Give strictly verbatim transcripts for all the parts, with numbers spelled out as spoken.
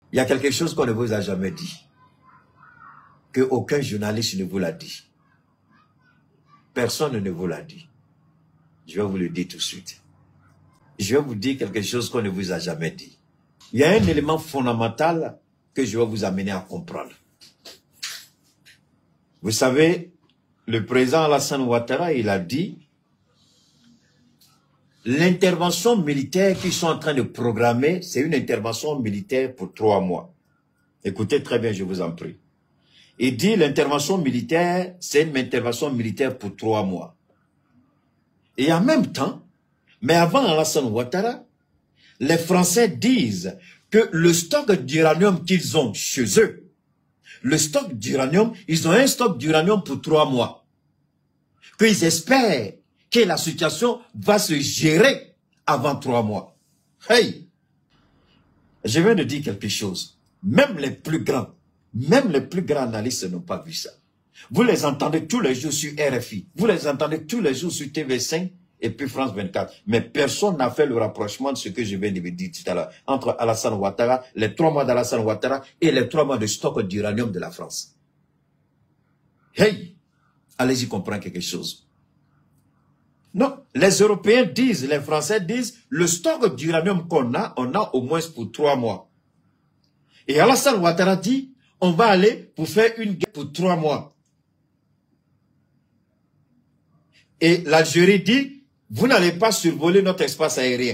Il y a quelque chose qu'on ne vous a jamais dit. Que aucun journaliste ne vous l'a dit. Personne ne vous l'a dit. Je vais vous le dire tout de suite. Je vais vous dire quelque chose qu'on ne vous a jamais dit. Il y a un élément fondamental que je vais vous amener à comprendre. Vous savez, le président Alassane Ouattara, il a dit l'intervention militaire qu'ils sont en train de programmer, c'est une intervention militaire pour trois mois. Écoutez très bien, je vous en prie. Il dit l'intervention militaire, c'est une intervention militaire pour trois mois. Et en même temps, mais avant Alassane Ouattara, les Français disent que le stock d'uranium qu'ils ont chez eux, le stock d'uranium, ils ont un stock d'uranium pour trois mois. Qu'ils espèrent que la situation va se gérer avant trois mois. Hey! Je viens de dire quelque chose. Même les plus grands, même les plus grands analystes n'ont pas vu ça. Vous les entendez tous les jours sur R F I. Vous les entendez tous les jours sur T V cinq et puis France vingt-quatre. Mais personne n'a fait le rapprochement de ce que je viens de vous dire tout à l'heure. Entre Alassane Ouattara, les trois mois d'Alassane Ouattara et les trois mois de stock d'uranium de la France. Hey! Allez-y comprendre quelque chose. Non, les Européens disent, les Français disent, le stock d'uranium qu'on a, on a au moins pour trois mois. Et Alassane Ouattara dit, on va aller pour faire une guerre pour trois mois. Et l'Algérie dit, vous n'allez pas survoler notre espace aérien.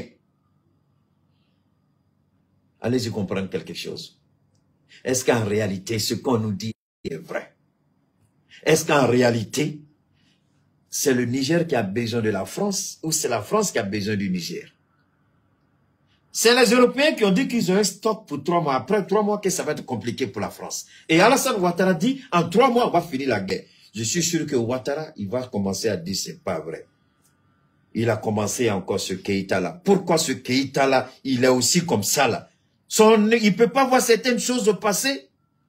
Allez-y comprendre quelque chose. Est-ce qu'en réalité, ce qu'on nous dit est vrai? Est-ce qu'en réalité, c'est le Niger qui a besoin de la France ou c'est la France qui a besoin du Niger? C'est les Européens qui ont dit qu'ils ont un stock pour trois mois. Après trois mois, que ça va être compliqué pour la France. Et Alassane Ouattara dit, en trois mois, on va finir la guerre. Je suis sûr que Ouattara, il va commencer à dire, c'est pas vrai. Il a commencé encore ce Keïta-là. Pourquoi ce Keïta-là, il est aussi comme ça, là? Son, il ne peut pas voir certaines choses au passé.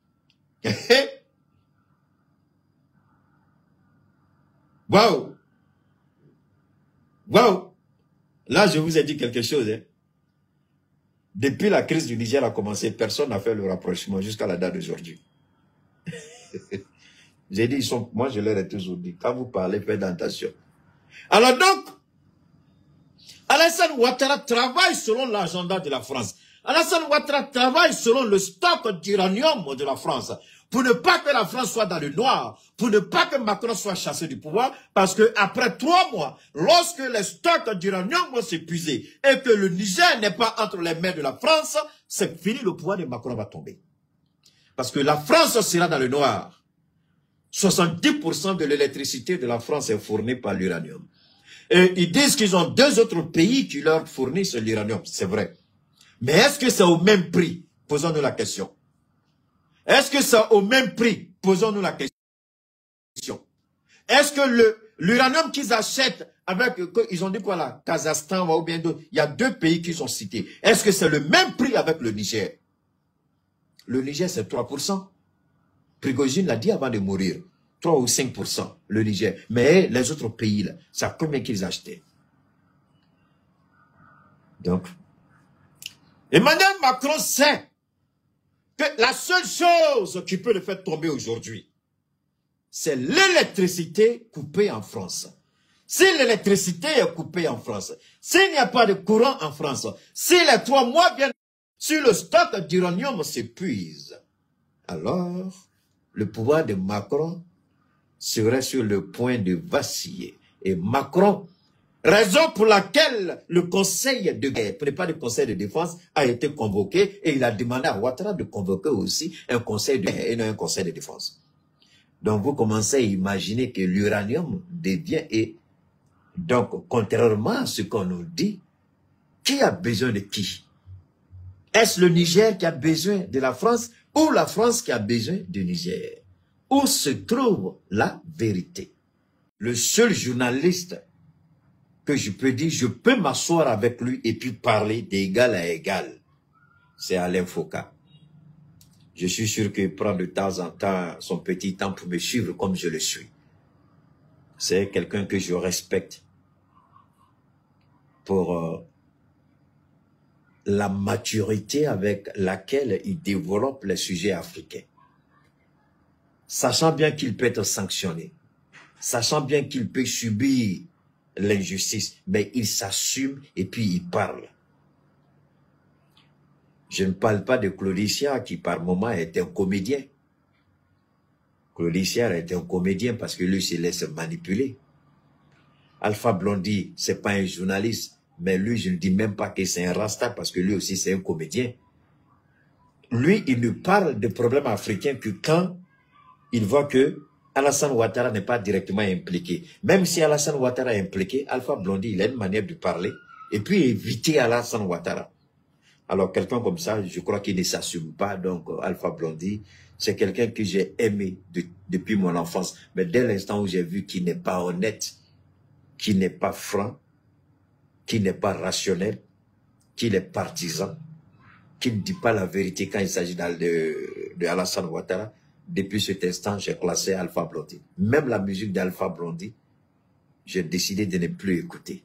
Waouh! Waouh! Là, je vous ai dit quelque chose. Hein. Depuis la crise du Niger a commencé, personne n'a fait le rapprochement jusqu'à la date d'aujourd'hui. J'ai dit, ils sont, moi je leur ai toujours dit, quand vous parlez, faites attention. Alors donc, Alassane Ouattara travaille selon l'agenda de la France. Alassane Ouattara travaille selon le stock d'uranium de la France. Pour ne pas que la France soit dans le noir. Pour ne pas que Macron soit chassé du pouvoir. Parce que après trois mois, lorsque les stocks d'uranium vont s'épuiser et que le Niger n'est pas entre les mains de la France, c'est fini, le pouvoir de Macron va tomber. Parce que la France sera dans le noir. soixante-dix pour cent de l'électricité de la France est fournie par l'uranium. Et ils disent qu'ils ont deux autres pays qui leur fournissent l'uranium. C'est vrai. Mais est-ce que c'est au même prix? Posons-nous la question. Est-ce que c'est au même prix? Posons-nous la question. Est-ce que l'uranium qu'ils achètent avec, ils ont dit quoi là, Kazakhstan ou bien d'autres, il y a deux pays qui sont cités. Est-ce que c'est le même prix avec le Niger? Le Niger c'est trois pour cent. Prigojine l'a dit avant de mourir. trois ou cinq pour cent, le Niger. Mais les autres pays, là, c'est combien qu'ils achetaient? Donc, Emmanuel Macron sait que la seule chose qui peut le faire tomber aujourd'hui, c'est l'électricité coupée en France. Si l'électricité est coupée en France, s'il n'y a pas de courant en France, si les trois mois viennent, si le stock d'uranium s'épuise, alors le pouvoir de Macron serait sur le point de vaciller. Et Macron, raison pour laquelle le conseil de guerre, pour ne pas le conseil de défense, a été convoqué et il a demandé à Ouattara de convoquer aussi un conseil de guerre et non un conseil de défense. Donc vous commencez à imaginer que l'uranium devient, et donc contrairement à ce qu'on nous dit, qui a besoin de qui? Est-ce le Niger qui a besoin de la France ou la France qui a besoin du Niger? Où se trouve la vérité? Le seul journaliste que je peux dire, je peux m'asseoir avec lui et puis parler d'égal à égal, c'est Alain Foucault. Je suis sûr qu'il prend de temps en temps son petit temps pour me suivre comme je le suis. C'est quelqu'un que je respecte pour euh, la maturité avec laquelle il développe les sujets africains. Sachant bien qu'il peut être sanctionné, sachant bien qu'il peut subir l'injustice, mais il s'assume et puis il parle. Je ne parle pas de Claudicia qui par moment est un comédien. Claudicia est un comédien parce que lui se laisse manipuler. Alpha Blondy, c'est pas un journaliste, mais lui je ne dis même pas que c'est un rasta parce que lui aussi c'est un comédien. Lui, il ne parle de problèmes africains que quand il voit que Alassane Ouattara n'est pas directement impliqué. Même si Alassane Ouattara est impliqué, Alpha Blondy, il a une manière de parler et puis éviter Alassane Ouattara. Alors quelqu'un comme ça, je crois qu'il ne s'assume pas. Donc Alpha Blondy, c'est quelqu'un que j'ai aimé de, depuis mon enfance. Mais dès l'instant où j'ai vu qu'il n'est pas honnête, qu'il n'est pas franc, qu'il n'est pas rationnel, qu'il est partisan, qu'il ne dit pas la vérité quand il s'agit de, de Alassane Ouattara, depuis cet instant, j'ai classé Alpha Blondy. Même la musique d'Alpha Blondy, j'ai décidé de ne plus écouter.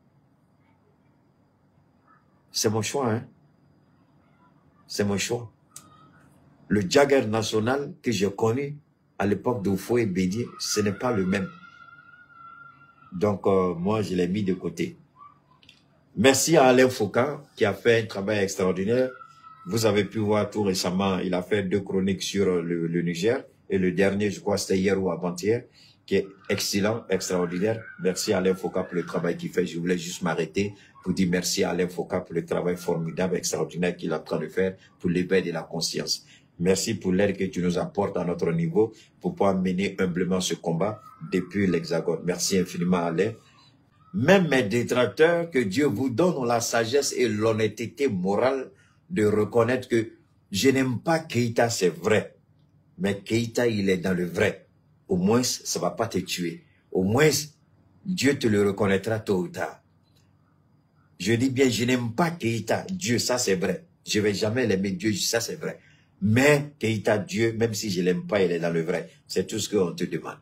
C'est mon choix, hein. C'est mon choix. Le Jagger national que j'ai connu à l'époque d'Oufo et Bédier, ce n'est pas le même. Donc, euh, moi, je l'ai mis de côté. Merci à Alain Foucault qui a fait un travail extraordinaire. Vous avez pu voir tout récemment, il a fait deux chroniques sur le, le Niger. Et le dernier, je crois, c'était hier ou avant-hier, qui est excellent, extraordinaire. Merci à Alain Foucault pour le travail qu'il fait. Je voulais juste m'arrêter pour dire merci à Alain Foucault pour le travail formidable, extraordinaire qu'il est en train de faire pour l'éveil de la conscience. Merci pour l'aide que tu nous apportes à notre niveau pour pouvoir mener humblement ce combat depuis l'Hexagone. Merci infiniment, Alain. Même mes détracteurs, que Dieu vous donne la sagesse et l'honnêteté morale de reconnaître que je n'aime pas Keïta, c'est vrai. Mais Keïta, il est dans le vrai. Au moins, ça ne va pas te tuer. Au moins, Dieu te le reconnaîtra tôt ou tard. Je dis bien, je n'aime pas Keïta. Dieu, ça c'est vrai. Je ne vais jamais l'aimer, Dieu, ça c'est vrai. Mais Keïta, Dieu, même si je ne l'aime pas, il est dans le vrai. C'est tout ce qu'on te demande.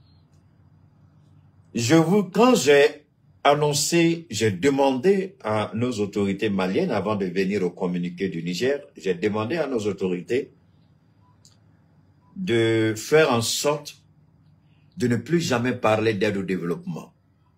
Je vous, quand j'ai annoncé, j'ai demandé à nos autorités maliennes, avant de venir au communiqué du Niger, j'ai demandé à nos autorités de faire en sorte de ne plus jamais parler d'aide au développement.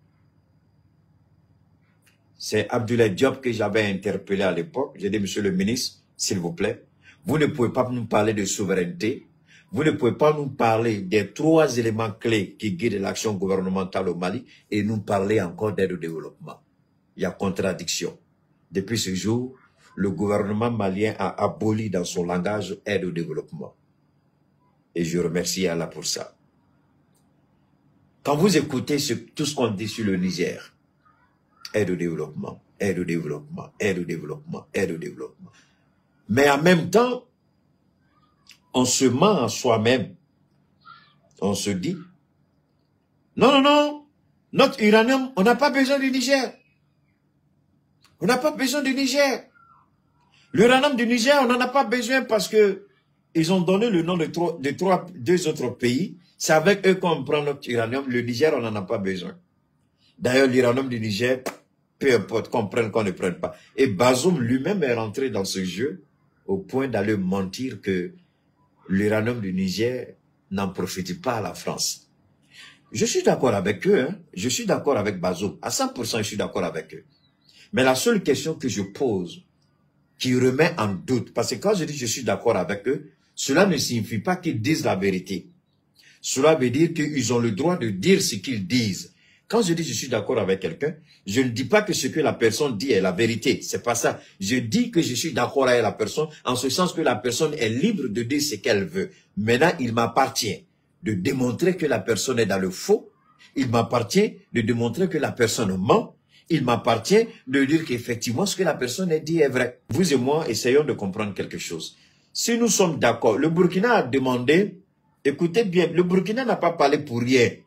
C'est Abdoulaye Diop que j'avais interpellé à l'époque. J'ai dit, monsieur le ministre, s'il vous plaît, vous ne pouvez pas nous parler de souveraineté. Vous ne pouvez pas nous parler des trois éléments clés qui guident l'action gouvernementale au Mali et nous parler encore d'aide au développement. Il y a contradiction. Depuis ce jour, le gouvernement malien a aboli dans son langage aide au développement. Et je remercie Allah pour ça. Quand vous écoutez ce, tout ce qu'on dit sur le Niger, aide au développement, aide au développement, aide au développement, aide au développement. Mais en même temps, on se ment en soi-même. On se dit, non, non, non, notre uranium, on n'a pas besoin du Niger. On n'a pas besoin du Niger. L'uranium du Niger, on n'en a pas besoin parce que ils ont donné le nom de, trois, de trois, deux autres pays. C'est avec eux qu'on prend notre uranium. Le Niger, on n'en a pas besoin. D'ailleurs, l'uranium du Niger, peu importe qu'on prenne, qu'on ne prenne pas. Et Bazoum lui-même est rentré dans ce jeu au point d'aller mentir que l'uranium du Niger n'en profite pas à la France. Je suis d'accord avec eux, hein. Je suis d'accord avec Bazoum. À cent pour cent, je suis d'accord avec eux. Mais la seule question que je pose, qui remet en doute, parce que quand je dis je suis d'accord avec eux, cela ne signifie pas qu'ils disent la vérité. Cela veut dire qu'ils ont le droit de dire ce qu'ils disent. Quand je dis je suis d'accord avec quelqu'un, je ne dis pas que ce que la personne dit est la vérité. C'est pas ça. Je dis que je suis d'accord avec la personne en ce sens que la personne est libre de dire ce qu'elle veut. Maintenant, il m'appartient de démontrer que la personne est dans le faux. Il m'appartient de démontrer que la personne ment. Il m'appartient de dire qu'effectivement, ce que la personne a dit est vrai. Vous et moi, essayons de comprendre quelque chose. Si nous sommes d'accord, le Burkina a demandé, écoutez bien, le Burkina n'a pas parlé pour rien.